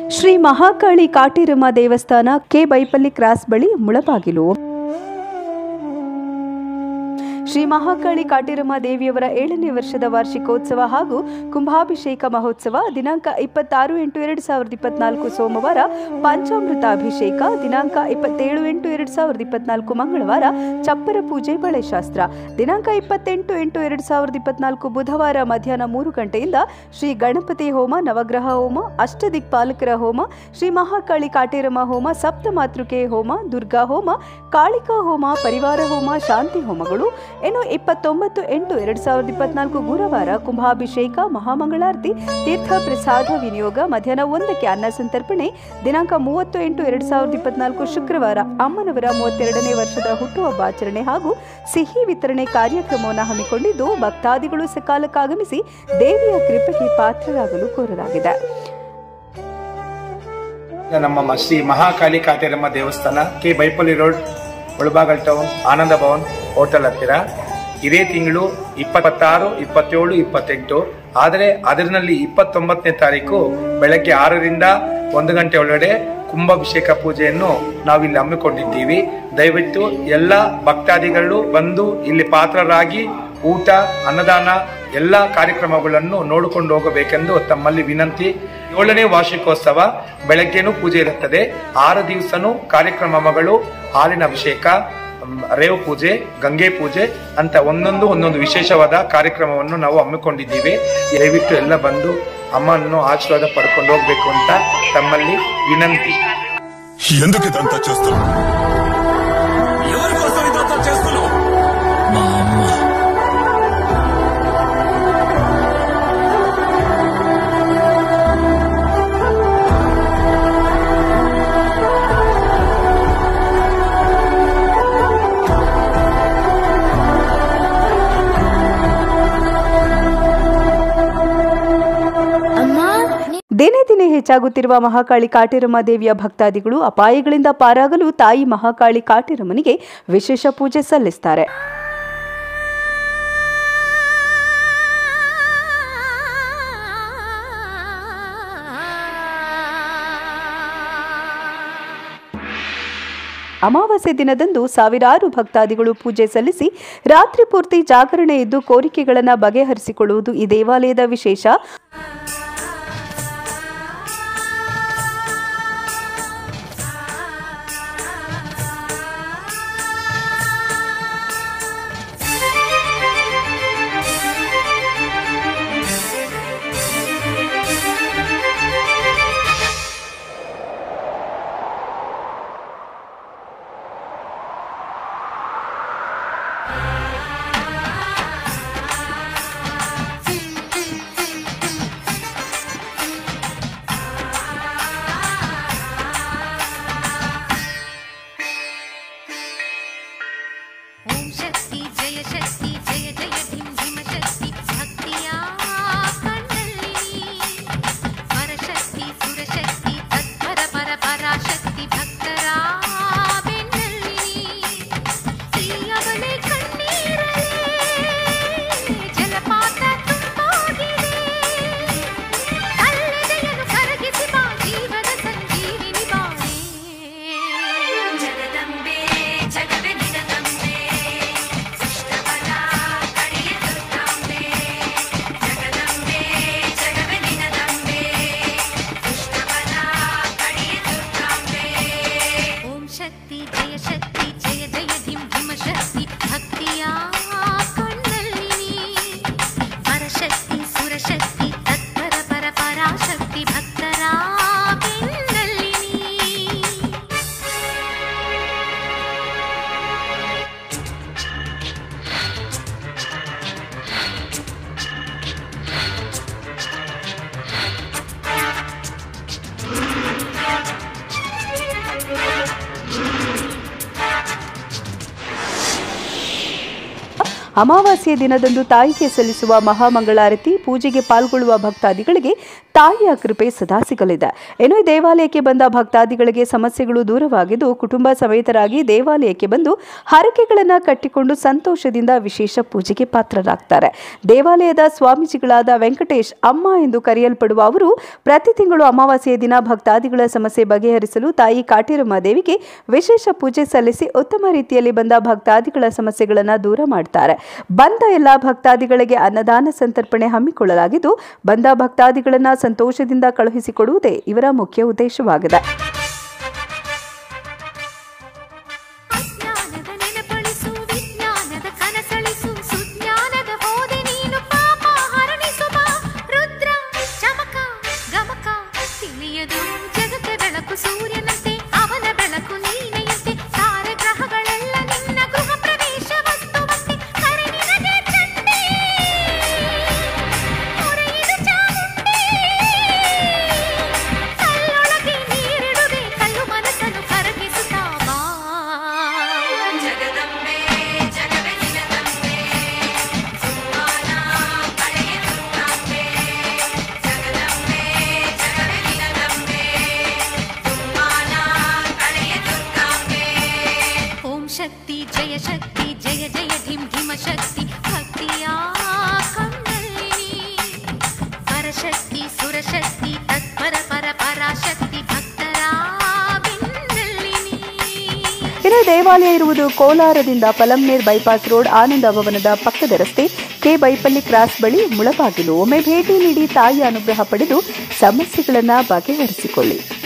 ಶ್ರೀ ಮಹಾಕಾಳಿ ಕಾಟೇರಮ್ಮ ದೇವಸ್ಥಾನ K Baipalli cross ಬಳಿ ಮುಳಬಾಗಿಲು. ಶ್ರೀ ಮಹಾಕಾಳಿ ಕಾಟೇರಮ್ಮ ದೇವಿಯವರ 7ನೇ ವರ್ಷದ ವಾರ್ಷಿಕೋತ್ಸವ ಹಾಗೂ ಕುಂಭಾಭಿಷೇಕ ಮಹೋತ್ಸವ ದಿನಾಂಕ 26/8/2024 ಸೋಮವಾರ ಪಂಚಾಮೃತಾಭಿಷೇಕ, ದಿನಾಂಕ 27/8/2024 ಮಂಗಳವಾರ ಚಪ್ಪರ ಪೂಜೆ ಬಳೆಶಾಸ್ತ್ರ, ದಿನಾಂಕ 28/8/2024 ಬುಧವಾರ ಮಧ್ಯಾಹ್ನ 3 ಗಂಟೆಯಿಂದ ಶ್ರೀ ಗಣಪತಿ ಹೋಮ, ನವಗ್ರಹ ಹೋಮ, ಅಷ್ಟದಿಕ್ಪಾಲಕರ ಹೋಮ, ಶ್ರೀ ಮಹಾಕಾಳಿ ಕಾಟೇರಮ್ಮ ಹೋಮ, ಸಪ್ತಮಾತೃಕೆ ಹೋಮ, ದುರ್ಗಾ ಹೋಮ, ಕಾಳಿಕಾ ಹೋಮ, ಪರಿವಾರ ಹೋಮ, ಶಾಂತಿ ಹೋಮಗಳು. ಇನ್ನು 29/8/2024 ಗುರುವಾರ ಕುಂಭಾಭಿಷೇಕ, ಮಹಾಮಂಗಳಾರತಿ, ತೀರ್ಥ ಪ್ರಸಾದ ವಿನಿಯೋಗ, ಮಧ್ಯಾಹ್ನ 1ಕ್ಕೆ ಅನ್ನ ಸಂತರ್ಪಣೆ, ದಿನಾಂಕ 30/8/2024 ಶುಕ್ರವಾರ ಅಮ್ಮನವರ 32ನೇ ವರ್ಷದ ಹುಟ್ಟುಹಬ್ಬ ಆಚರಣೆ ಹಾಗೂ ಸಿಹಿ ವಿತರಣೆ ಕಾರ್ಯಕ್ರಮವನ್ನು ಹಮ್ಮಿಕೊಂಡಿದ್ದು ಭಕ್ತಾದಿಗಳು ಸಕಾಲಕ್ಕಾಗಮಿಸಿ ದೇವಿಯ ಕೃಪೆಗೆ ಪಾತ್ರರಾಗಲು ಕೋರಲಾಗಿದೆ. ನಮ್ಮ ಶ್ರೀ ಮಹಾಕಾಳಿ ಕಾಟೇರಮ್ಮ ದೇವಸ್ಥಾನ K Baipalli road, Mulbagal town, Ananda Bhavan hotel ಹತ್ತಿರ ಇದೇ ತಿಂಗಳು 26, 27, 28, ಆದರೆ ಅದರಲ್ಲಿ 29ನೇ ತಾರೀಕು ಬೆಳಗ್ಗೆ 6ರಿಂದ 1 ಗಂಟೆ ಒಳಗಡೆ ಕುಂಭಾಭಿಷೇಕ ಪೂಜೆಯನ್ನು ನಾವಿಲ್ಲಿ ಹಮ್ಮಿಕೊಂಡಿದ್ದೀವಿ. ದಯವಿಟ್ಟು ಎಲ್ಲ ಭಕ್ತಾದಿಗಳು ಬಂದು ಇಲ್ಲಿ ಪಾತ್ರರಾಗಿ ಊಟ, ಅನ್ನದಾನ ಎಲ್ಲ ಕಾರ್ಯಕ್ರಮಗಳನ್ನು ನೋಡಿಕೊಂಡು ಹೋಗಬೇಕೆಂದು ತಮ್ಮಲ್ಲಿ ವಿನಂತಿ. 7ನೇ ವಾರ್ಷಿಕೋತ್ಸವ ಬೆಳಗ್ಗೆನೂ ಪೂಜೆ ಇರುತ್ತದೆ. 6 ದಿವಸನೂ ಕಾರ್ಯಕ್ರಮಗಳು, ಹಾಲಿನ ಅಭಿಷೇಕ, ರೇವು ಪೂಜೆ, ಗಂಗೆ ಪೂಜೆ ಅಂತ ಒಂದೊಂದು ವಿಶೇಷವಾದ ಕಾರ್ಯಕ್ರಮವನ್ನು ನಾವು ಹಮ್ಮಿಕೊಂಡಿದ್ದೀವಿ. ದಯವಿಟ್ಟು ಎಲ್ಲ ಬಂದು ಅಮ್ಮನ್ನು ಆಶೀರ್ವಾದ ಪಡ್ಕೊಂಡು ಹೋಗ್ಬೇಕು ಅಂತ ತಮ್ಮಲ್ಲಿ ವಿನಂತಿ. ದಿನೇ ದಿನೇ ಹೆಚ್ಚಾಗುತ್ತಿರುವ ಮಹಾಕಾಳಿ ಕಾಟೇರಮ್ಮ ದೇವಿಯ ಭಕ್ತಾದಿಗಳು ಅಪಾಯಗಳಿಂದ ಪಾರಾಗಲು ತಾಯಿ ಮಹಾಕಾಳಿ ಕಾಟೇರಮ್ಮನಿಗೆ ವಿಶೇಷ ಪೂಜೆ ಸಲ್ಲಿಸುತ್ತಾರೆ. ಅಮಾವಾಸ್ಯೆ ದಿನದಂದು ಸಾವಿರಾರು ಭಕ್ತಾದಿಗಳು ಪೂಜೆ ಸಲ್ಲಿಸಿ ರಾತ್ರಿ ಪೂರ್ತಿ ಜಾಗರಣೆ ಇದ್ದು ಕೋರಿಕೆಗಳನ್ನು ಬಗೆಹರಿಸಿಕೊಳ್ಳುವುದು ಈ ದೇವಾಲಯದ ವಿಶೇಷ. ಅಮಾವಾಸ್ಯೆಯ ದಿನದಂದು ತಾಯಿಗೆ ಸಲ್ಲಿಸುವ ಮಹಾಮಂಗಳಾರತಿ ಪೂಜೆಗೆ ಪಾಲ್ಗೊಳ್ಳುವ ಭಕ್ತಾದಿಗಳಿಗೆ ತಾಯಿಯ ಕೃಪೆ ಸದಾ ಸಿಗಲಿದೆ. ಇನ್ನು ಈ ದೇವಾಲಯಕ್ಕೆ ಬಂದ ಭಕ್ತಾದಿಗಳಿಗೆ ಸಮಸ್ಯೆಗಳು ದೂರವಾಗಿದ್ದು ಕುಟುಂಬ ಸಮೇತರಾಗಿ ದೇವಾಲಯಕ್ಕೆ ಬಂದು ಹರಕೆಗಳನ್ನು ಕಟ್ಟಿಕೊಂಡು ಸಂತೋಷದಿಂದ ವಿಶೇಷ ಪೂಜೆಗೆ ಪಾತ್ರರಾಗ್ತಾರೆ. ದೇವಾಲಯದ ಸ್ವಾಮೀಜಿಗಳಾದ ವೆಂಕಟೇಶ್ ಅಮ್ಮ ಎಂದು ಕರೆಯಲ್ಪಡುವ ಅವರು ಪ್ರತಿ ತಿಂಗಳು ಅಮಾವಾಸ್ಯೆಯ ದಿನ ಭಕ್ತಾದಿಗಳ ಸಮಸ್ಯೆ ಬಗೆಹರಿಸಲು ತಾಯಿ ಕಾಟೇರಮ್ಮ ದೇವಿಗೆ ವಿಶೇಷ ಪೂಜೆ ಸಲ್ಲಿಸಿ ಉತ್ತಮ ರೀತಿಯಲ್ಲಿ ಬಂದ ಭಕ್ತಾದಿಗಳ ಸಮಸ್ಯೆಗಳನ್ನು ದೂರ ಮಾಡ್ತಾರೆ. ಬಂದ ಎಲ್ಲ ಭಕ್ತಾದಿಗಳಿಗೆ ಅನ್ನದಾನ ಸಂತರ್ಪಣೆ ಹಮ್ಮಿಕೊಳ್ಳಲಾಗಿದ್ದು ಬಂದ ಭಕ್ತಾದಿಗಳನ್ನು ಸಂತೋಷದಿಂದ ಕಳುಹಿಸಿಕೊಡುವುದೇ ಇವರ ಮುಖ್ಯ ಉದ್ದೇಶವಾಗಿದೆ. शक्ति जय जय धिम धिम शक्ति भक्तिया कमलिनी परशक्ति सुरशक्ति तत्पर पर पराशक्ति भक्तरा बिंदलिनी. ಇನ್ನು ದೇವಾಲಯ ಇರುವುದು ಕೋಲಾರದಿಂದ ಪಲಂನೇರ್ ಬೈಪಾಸ್ ರೋಡ್ ಆನಂದ ಭವನದ ಪಕ್ಕದ ರಸ್ತೆ ಕೆ ಬೈಪಲ್ಲಿ ಕ್ರಾಸ್ ಬಳಿ ಮುಳಬಾಗಿಲು. ಒಮ್ಮೆ ಭೇಟಿ ನೀಡಿ ತಾಯಿಯ ಅನುಗ್ರಹ ಪಡೆದು ಸಮಸ್ಯೆಗಳನ್ನು ಬಗೆಹರಿಸಿಕೊಳ್ಳಿ.